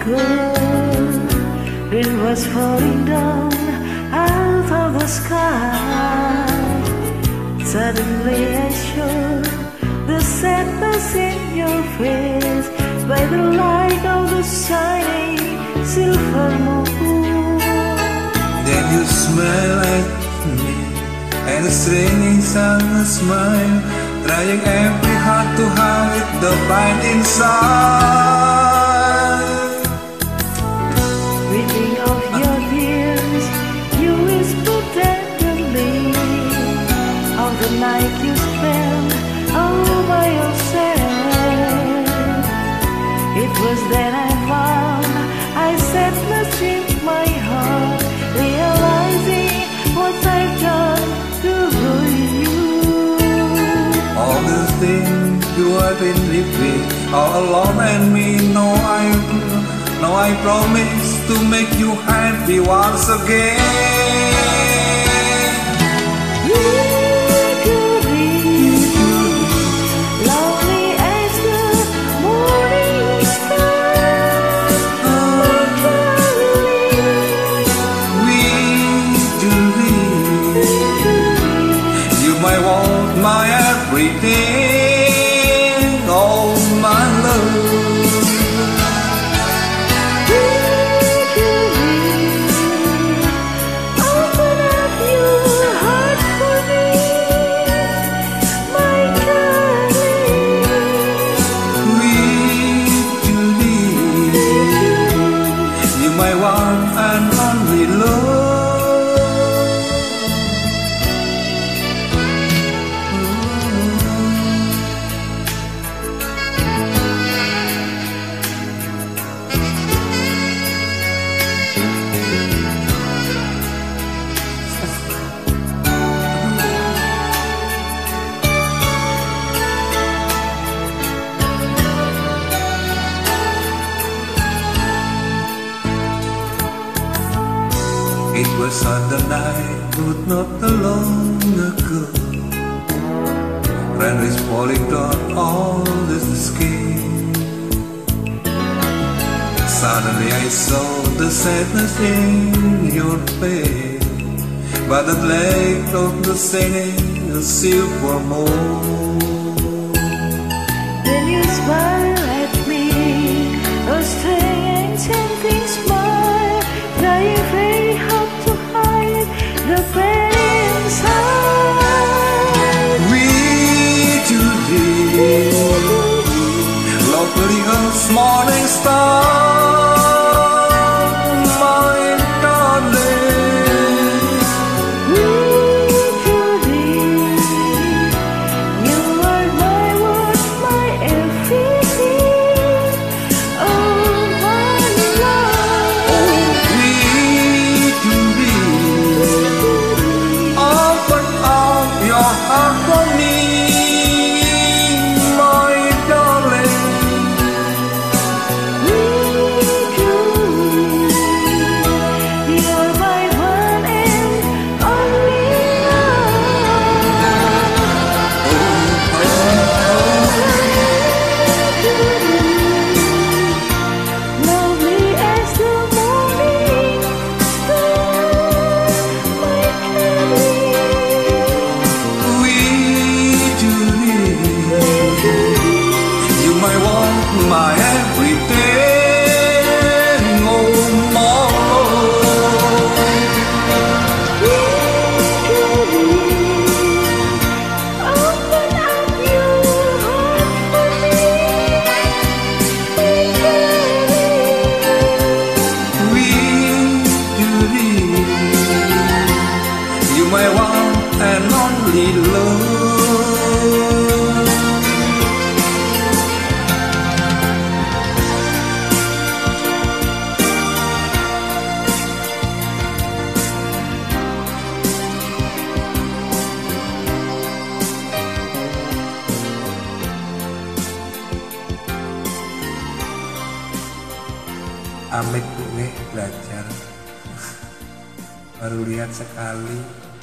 girl. Rain was falling down out of the sky. Suddenly I saw the sadness in your face by the light of the shining silver moon. Then you smile at me, and a strange sun smile, trying every heart to hide the pain inside. Reading of your tears, you whisper tenderly of the night you spent all by yourself. It was then I found I sadness in my heart, realizing what I've done to ruin you. All the things you have been living all alone and me, no, I promise to make you happy once again. Widuri, lonely as the morning star, my darling. Widuri, you my world, my everything, all my love. My one and only love. It was on the night, but not too long ago. Rain is falling down all the skin. Suddenly I saw the sadness in your face, by the light of the setting silver moon. Then you smile at me, a strange enchanting smile, trying very hard to hide the pain inside. Widuri, lovely as morning star, my darling. Widuri, you are my world, my everything, oh my love. Oh, Widuri, open up your heart for me, my darling. You're my one and only love. Lovely as the morning star, my darling. Widuri, you my one, my everything, oh my love. Open up your heart for me, Widuri, you my one and only love. Amit gue belajar baru lihat sekali